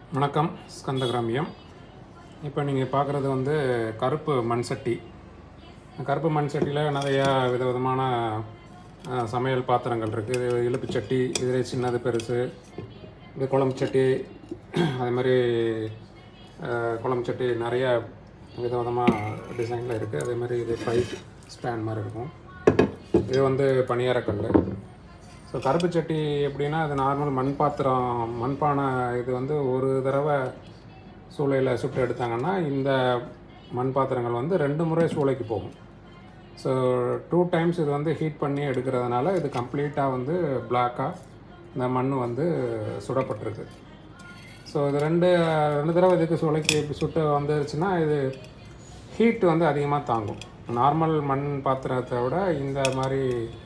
வணக்கம். ஸ்கந்த கிராமியம். இப்போ நீங்கள் பார்க்குறது வந்து கருப்பு மண் சட்டி. கருப்பு மண் சட்டியில் நிறையா விதவிதமான சமையல் பாத்திரங்கள் இருக்குது. இது இழுப்பு சட்டி, இதிலே சின்னது பெருசு, இது குழம்பு சட்டி, அதே மாதிரி குழம்பு சட்டி நிறையா விதவிதமாக டிசைனில் இருக்குது. அதே மாதிரி இது ஃப்ரை ஸ்டாண்ட் மாதிரி இருக்கும். இது வந்து பணியாரக்கல். ஸோ கருப்பு சட்டி எப்படின்னா அது நார்மல் மண் பாத்திரம், மண்பானை. இது வந்து ஒரு தடவை சூளையில் சுட்டு எடுத்தாங்கன்னா இந்த மண் பாத்திரங்கள் வந்து 2 முறை சூளைக்கு போகும். ஸோ 2 டைம்ஸ் இது வந்து ஹீட் பண்ணி எடுக்கிறதுனால இது கம்ப்ளீட்டாக வந்து பிளாக்காக இந்த மண் வந்து சுடப்பட்டிருக்கு. ஸோ இது ரெண்டு தடவை இதுக்கு சூளைக்கு சுட்டு வந்துருச்சுன்னா இது ஹீட் வந்து அதிகமாக தாங்கும். நார்மல் மண் பாத்திரத்தை விட இந்த மாதிரி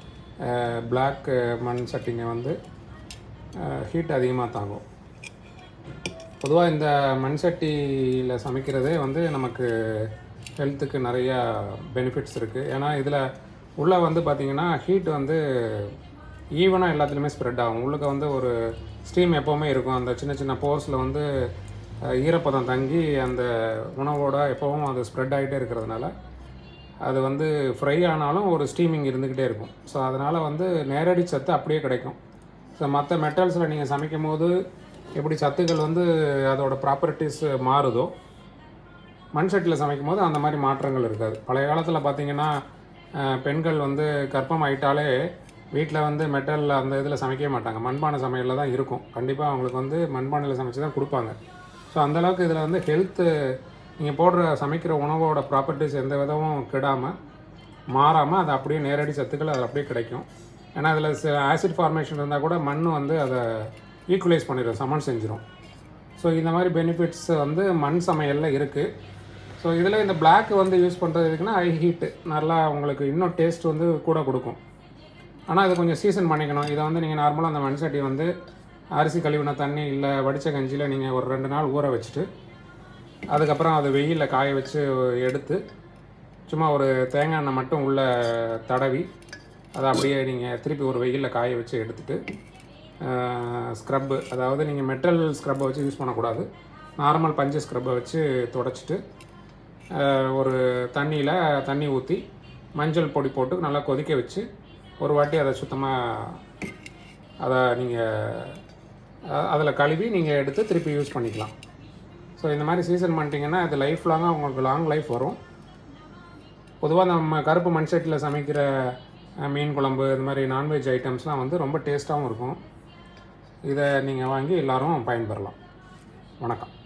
பிளாக் மண் சட்டிங்க வந்து ஹீட் அதிகமாக தாங்கும். பொதுவாக இந்த மண் சட்டியில் சமைக்கிறதே வந்து நமக்கு ஹெல்த்துக்கு நிறையா பெனிஃபிட்ஸ் இருக்குது. ஏன்னா இதில் உள்ளே வந்து பார்த்திங்கன்னா ஹீட் வந்து ஈவனாக எல்லாத்துலேயுமே ஸ்ப்ரெட் ஆகும். உள்ளுக்கு வந்து ஒரு ஸ்டீம் எப்போவுமே இருக்கும். அந்த சின்ன சின்ன போர்ஸில் வந்து ஈரப்பதம் தங்கி அந்த உணவோட எப்போவும் அது ஸ்ப்ரெட் ஆகிட்டே இருக்கிறதுனால அது வந்து ஃப்ரை ஆனாலும் ஒரு ஸ்டீமிங் இருந்துக்கிட்டே இருக்கும். ஸோ அதனால் வந்து நேரடி சத்து அப்படியே கிடைக்கும். ஸோ மற்ற மெட்டல்ஸில் நீங்கள் சமைக்கும் போது எப்படி சத்துக்கள் வந்து அதோட ப்ராப்பர்ட்டிஸ் மாறுதோ, மண் சட்டியில் சமைக்கும் போது அந்த மாதிரி மாற்றங்கள் இருக்காது. பழைய காலத்தில் பார்த்திங்கன்னா பெண்கள் வந்து கர்ப்பம் ஆகிட்டாலே வீட்டில் வந்து மெட்டலில் அந்த இதில் சமைக்கவே மாட்டாங்க. மண்பானை சமையலில் தான் இருக்கும். கண்டிப்பாக அவங்களுக்கு வந்து மண்பானையில் சமைச்சு தான் கொடுப்பாங்க. ஸோ அந்தளவுக்கு இதில் வந்து ஹெல்த்து, நீங்கள் போடுற சமைக்கிற உணவோட ப்ராப்பர்ட்டிஸ் எந்த விதமும் கெடாமல் மாறாமல் அது அப்படியே நேரடி சத்துக்கள் அது அப்படியே கிடைக்கும். ஏன்னா அதில் ஆசிட் ஃபார்மேஷன் இருந்தால் கூட மண் வந்து அதை ஈக்குவலைஸ் பண்ணிடும், சமன் செஞ்சிடும். ஸோ இந்த மாதிரி பெனிஃபிட்ஸ் வந்து மண் சமையலில் இருக்குது. ஸோ இதில் இந்த பிளாக் வந்து யூஸ் பண்ணுறது எதுக்குன்னா ஹை ஹீட்டு நல்லா உங்களுக்கு இன்னும் டேஸ்ட் வந்து கூட கொடுக்கும். ஆனால் இது கொஞ்சம் சீசன் பண்ணிக்கணும். இதை வந்து நீங்கள் நார்மலாக அந்த மண் சட்டி வந்து அரிசி கழுவின தண்ணி இல்லை வடித்த கஞ்சியில் நீங்கள் ஒரு 2 நாள் ஊற வச்சுட்டு அதுக்கப்புறம் அதை வெயிலில் காய வச்சு எடுத்து சும்மா ஒரு தேங்காய் எண்ணெய் மட்டும் உள்ளே தடவி அதை அப்படியே நீங்கள் திருப்பி ஒரு வெயிலில் காய வச்சு எடுத்துகிட்டு ஸ்க்ரப்பு, அதாவது நீங்கள் மெட்டல் ஸ்க்ரப்பை வச்சு யூஸ் பண்ணக்கூடாது, நார்மல் பஞ்சு ஸ்க்ரப்பை வச்சு தொடச்சிட்டு ஒரு தண்ணி ஊற்றி மஞ்சள் பொடி போட்டு நல்லா கொதிக்க வச்சு ஒரு வாட்டி அதை சுத்தமாக அதை நீங்கள் அதில் கழுவி நீங்கள் எடுத்து திருப்பி யூஸ் பண்ணிக்கலாம். ஸோ இந்த மாதிரி சீசன் பண்ணிட்டீங்கன்னா அது லைஃப் லாங்காக உங்களுக்கு லாங் லைஃப் வரும். பொதுவாக நம்ம கருப்பு மண் சட்டியில் சமைக்கிற மீன் குழம்பு இது மாதிரி நான்வெஜ் ஐட்டம்ஸ்லாம் வந்து ரொம்ப டேஸ்ட்டாகவும் இருக்கும். இதை நீங்கள் வாங்கி எல்லோரும் பயன்பெறலாம். வணக்கம்.